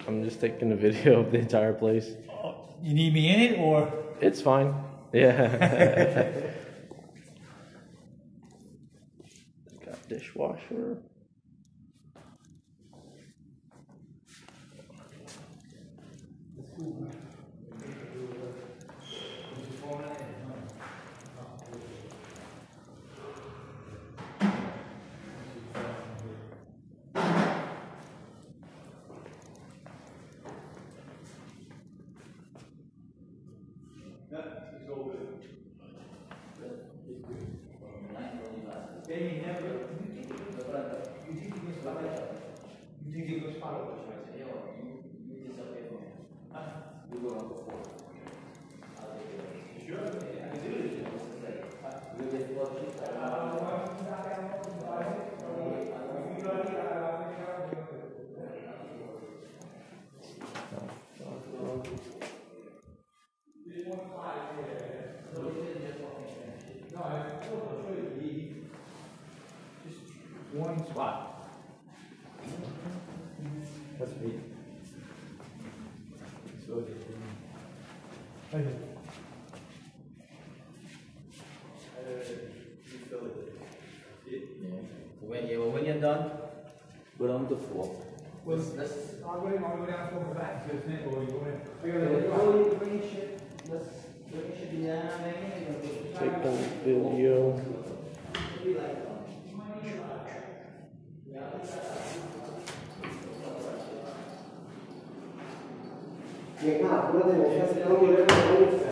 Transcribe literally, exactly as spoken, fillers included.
I'm just taking a video of the entire place. Oh, you need me in it, or? It's fine. Yeah. Got dishwasher. One spot. That's me. So okay. Yeah. When you when you're done, put on the floor. Well, let's. I'll go. I'll go down for the back, isn't it? Or you want to? Bring shit. Let's bring shit down. Take a video. Dạ, nó thì một cái sẽ có như thế này.